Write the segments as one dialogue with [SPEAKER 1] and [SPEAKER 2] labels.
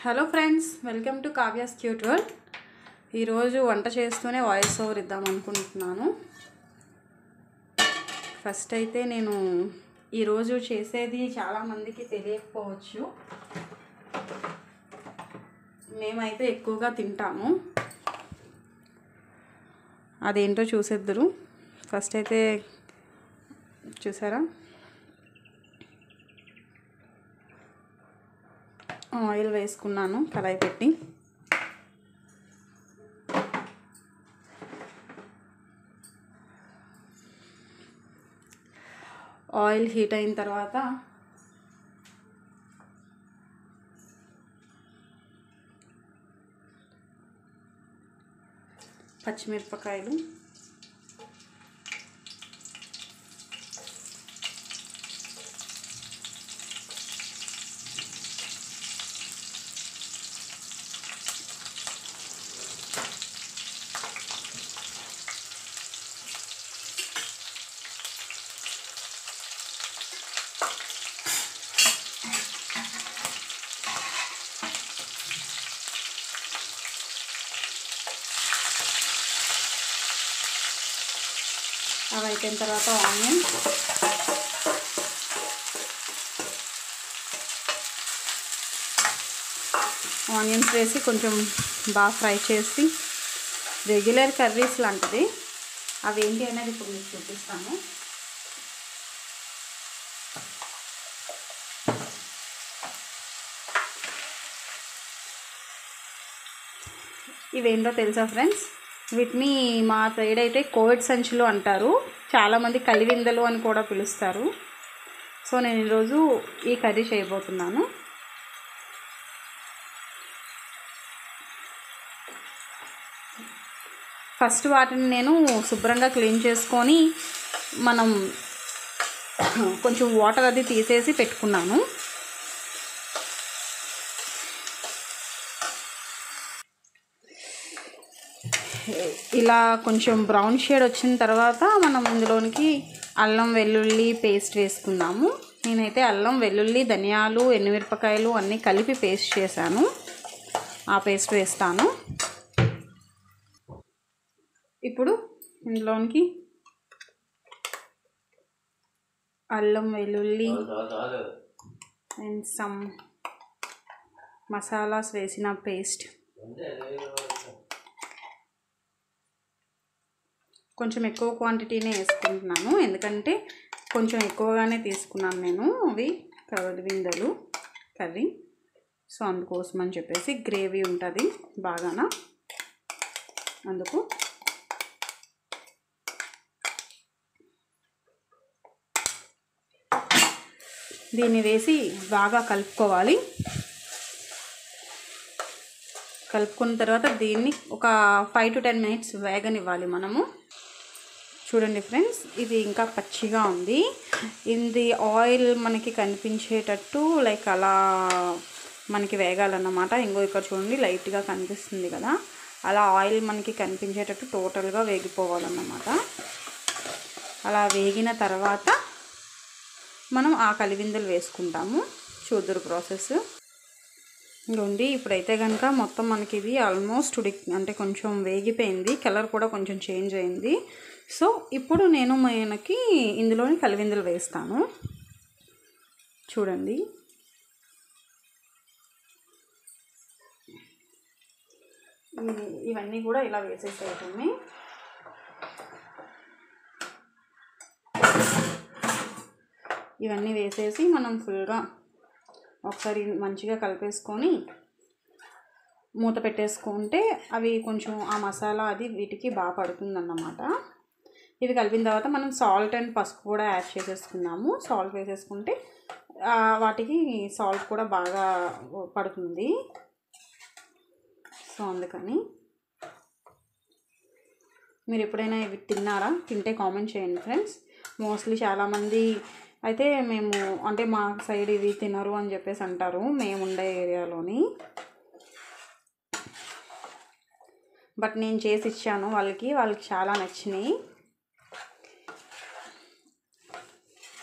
[SPEAKER 1] Hello friends, welcome to Kavya's cute world. ఈరోజు వంట చేస్తూనే వాయిస్ ఓవర్ ఇద్దాం అనుకుంటున్నాను. ఫస్ట్ అయితే నేను ఈరోజు చేసేది చాలామందికి తెలియకపోవచ్చు. మేమైతే ఎక్కువగా తింటాము. అదేంటో చూసేద్దరు. ఫస్ట్ అయితే చూసారా, ఆయిల్ వేసుకున్నాను కడాయి పెట్టి. ఆయిల్ హీట్ అయిన తర్వాత పచ్చిమిరపకాయలు, అవి అయిపోయిన తర్వాత ఆనియన్స్ వేసి కొంచెం బాగా ఫ్రై చేసి, రెగ్యులర్ కర్రీస్ లాంటిది అవి ఏంటి అనేది ఇప్పుడు మీకు చూపిస్తాను. ఇవేంటో తెలుసా ఫ్రెండ్స్? వీటిని మా సైడ్ అయితే కోవిడ్ సంచులు అంటారు, చాలామంది కలివిందలు అని కూడా పిలుస్తారు. సో నేను ఈరోజు ఈ కర్రీ చేయబోతున్నాను. ఫస్ట్ వాటిని నేను శుభ్రంగా క్లీన్ చేసుకొని మనం కొంచెం వాటర్ అది తీసేసి పెట్టుకున్నాను. ఇలా కొంచెం బ్రౌన్ షేడ్ వచ్చిన తర్వాత మనం ఇందులోనికి అల్లం వెల్లుల్లి పేస్ట్ వేసుకుందాము. నేనైతే అల్లం వెల్లుల్లి ధనియాలు ఎండుమిరపకాయలు అన్నీ కలిపి పేస్ట్ చేశాను. ఆ పేస్ట్ వేస్తాను. ఇప్పుడు ఇందులోనికి అల్లం వెల్లుల్లి అండ్ సమ్ మసాలాస్ వేసిన పేస్ట్, కొంచెం ఎక్కువ క్వాంటిటీనే వేసుకుంటున్నాను ఎందుకంటే కొంచెం ఎక్కువగానే తీసుకున్నాను నేను అవి కవలివిందలు కర్రీ. సో అందుకోసం అని చెప్పేసి గ్రేవీ ఉంటుంది బాగానా, అందుకు. దీన్ని వేసి బాగా కలుపుకోవాలి. కలుపుకున్న తర్వాత దీన్ని ఒక 5 to 10 minutes వేగనివ్వాలి మనము. చూడండి ఫ్రెండ్స్, ఇది ఇంకా పచ్చిగా ఉంది. ఇది ఆయిల్ మనకి కనిపించేటట్టు లైక్ అలా మనకి వేగాలన్నమాట. ఇంకో ఇక్కడ చూడండి లైట్గా కనిపిస్తుంది కదా, అలా ఆయిల్ మనకి కనిపించేటట్టు టోటల్గా వేగిపోవాలన్నమాట. అలా వేగిన తర్వాత మనం ఆ కలివిందులు వేసుకుంటాము. చూద్దురు ప్రాసెస్. ఇంకోండి ఇప్పుడైతే కనుక మొత్తం మనకి ఇది ఆల్మోస్ట్ అంటే కొంచెం వేగిపోయింది, కలర్ కూడా కొంచెం చేంజ్ అయింది. సో ఇప్పుడు నేను మనకి ఇందులోని కలివిందులు వేస్తాను. చూడండి, ఇవన్నీ కూడా ఇలా వేసేసేయటమే. ఇవన్నీ వేసేసి మనం ఫుల్గా ఒకసారి మంచిగా కలిపేసుకొని మూత పెట్టేసుకుంటే అవి కొంచెం ఆ మసాలా అది వీటికి బాగా పడుతుందన్నమాట. ఇవి కలిపిన తర్వాత మనం సాల్ట్ అండ్ పసుపు కూడా యాడ్ చేసేసుకున్నాము. సాల్ట్ వేసేసుకుంటే వాటికి సాల్ట్ కూడా బాగా పడుతుంది. సో అందుకని మీరు ఎప్పుడైనా ఇవి తిన్నారా? తింటే కామెంట్ చేయండి ఫ్రెండ్స్. మోస్ట్లీ చాలామంది అయితే మేము అంటే మా సైడ్ ఇవి తినరు అని చెప్పేసి అంటారు మేము ఉండే ఏరియాలోని. బట్ నేను చేసి ఇచ్చాను వాళ్ళకి చాలా నచ్చినాయి.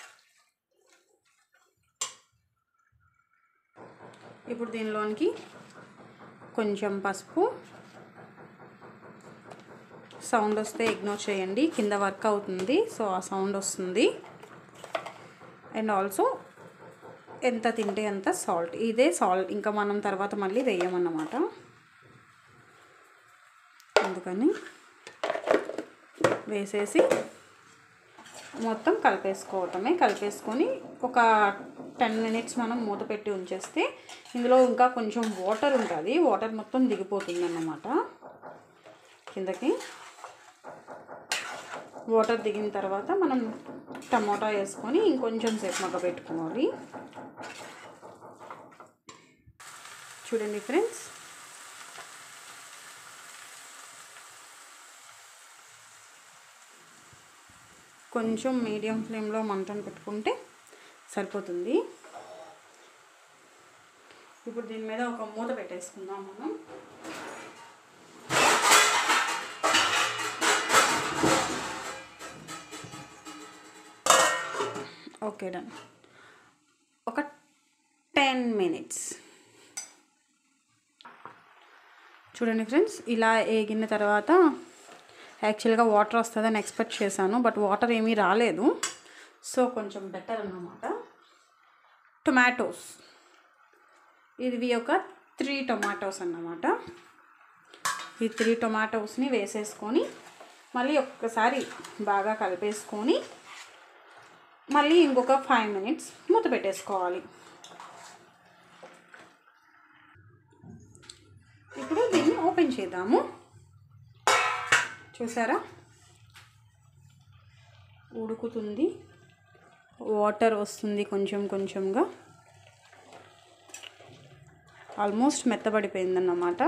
[SPEAKER 1] ఇప్పుడు దీనిలోనికి కొంచెం పసుపు. సౌండ్ వస్తే ఇగ్నోర్ చేయండి, కింద వర్క్ అవుతుంది సో ఆ సౌండ్ వస్తుంది. అండ్ ఆల్సో ఎంత తింటే అంత సాల్ట్. ఇదే సాల్ట్, ఇంకా మనం తర్వాత మళ్ళీ వేయమన్నమాట. అందుకని వేసేసి మొత్తం కలిపేసుకోవటమే. కలిపేసుకొని ఒక 10 minutes మనం మూత పెట్టి ఉంచేస్తే ఇందులో ఇంకా కొంచెం వాటర్ ఉంటుంది, వాటర్ మొత్తం దిగిపోతుంది అన్నమాట కిందకి. వాటర్ దిగిన తర్వాత మనం టమోటా వేసుకొని ఇంకొంచెం సేపు మగ్గబెట్టుకోవాలి. చూడండి ఫ్రెండ్స్, కొంచెం మీడియం ఫ్లేమ్లో మంటను పెట్టుకుంటే సరిపోతుంది. ఇప్పుడు దీని మీద ఒక మూత పెట్టేసుకుందాం మనం. Okay, done. ఒక 10 minutes. చూడండి ఫ్రెండ్స్, ఇలా వేగిన తర్వాత యాక్చువల్గా వాటర్ వస్తుందని ఎక్స్పెక్ట్ చేశాను, బట్ వాటర్ ఏమీ రాలేదు. సో కొంచెం బెటర్ అన్నమాట. టొమాటోస్, ఇవి ఒక 3 టొమాటోస్ అన్నమాట. ఈ 3 టొమాటోస్ని వేసేసుకొని మళ్ళీ ఒక్కసారి బాగా కలిపేసుకొని మళ్ళీ ఇంకొక 5 minutes మూత పెట్టేసుకోవాలి. ఇప్పుడు దీన్ని ఓపెన్ చేద్దాము. చూసారా, ఉడుకుతుంది, వాటర్ వస్తుంది కొంచెం కొంచెంగా, ఆల్మోస్ట్ మెత్తబడిపోయిందన్నమాట.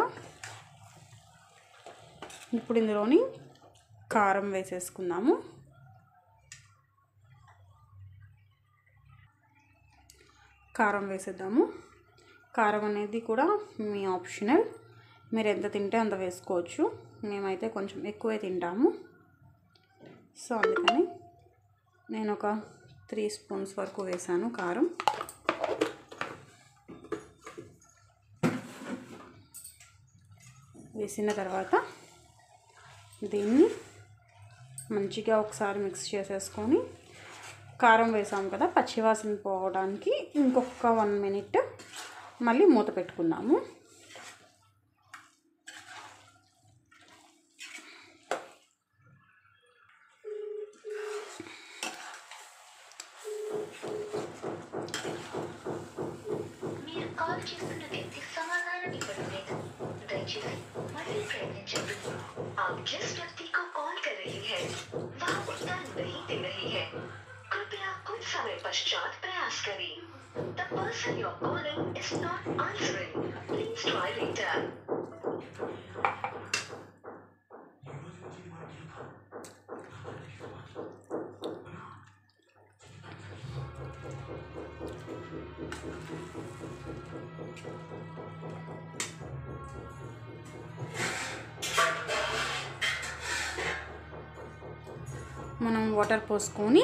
[SPEAKER 1] ఇప్పుడు ఇందులోని కారం వేసేసుకుందాము. కారం వేసేద్దాము. కారం అనేది కూడా మీ ఆప్షనల్, మీరు ఎంత తింటే అంత వేసుకోవచ్చు. మేమైతే కొంచెం ఎక్కువే తింటాము, సో అందుకని నేను ఒక 3 spoons వరకు వేసాను కారం. వేసిన తర్వాత దీన్ని మంచిగా ఒకసారి మిక్స్ చేసేసుకొని, కారం వేసాము కదా, పచ్చివాసన పోవడానికి ఇంకొక 1 minute మళ్ళీ మూత పెట్టుకుందాము.
[SPEAKER 2] जिस व्यक्ति को कॉल कर रही है वह उत्तर नहीं दे रही है, कृपया कुछ समय पश्चात प्रयास करें. The person you're calling is not answering. Please try later.
[SPEAKER 1] మనం వాటర్ పోసుకొని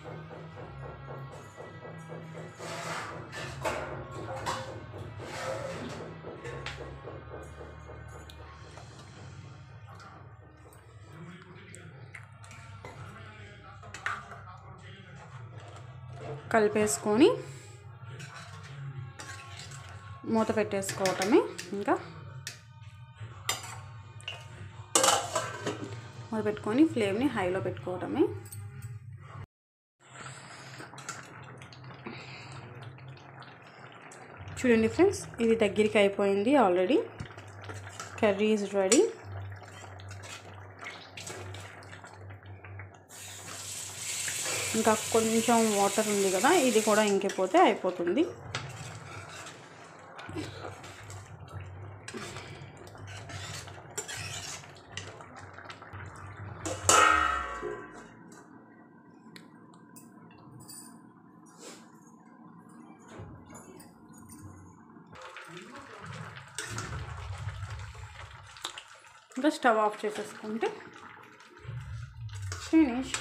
[SPEAKER 1] కలిపేసుకొని మూత పెట్టేసుకోవటమే. ఇంకా మూత పెట్టుకొని ఫ్లేమ్ని హైలో పెట్టుకోవటమే. చూడండి ఫ్రెండ్స్, ఇది దగ్గరికి అయిపోయింది ఆల్రెడీ. Curry is ready. ఇంకా కొంచెం వాటర్ ఉంది కదా, ఇది కూడా ఇంకిపోతే అయిపోతుంది. ఇంకా స్టవ్ ఆఫ్ చేసేసుకుంటే ఫినిష్.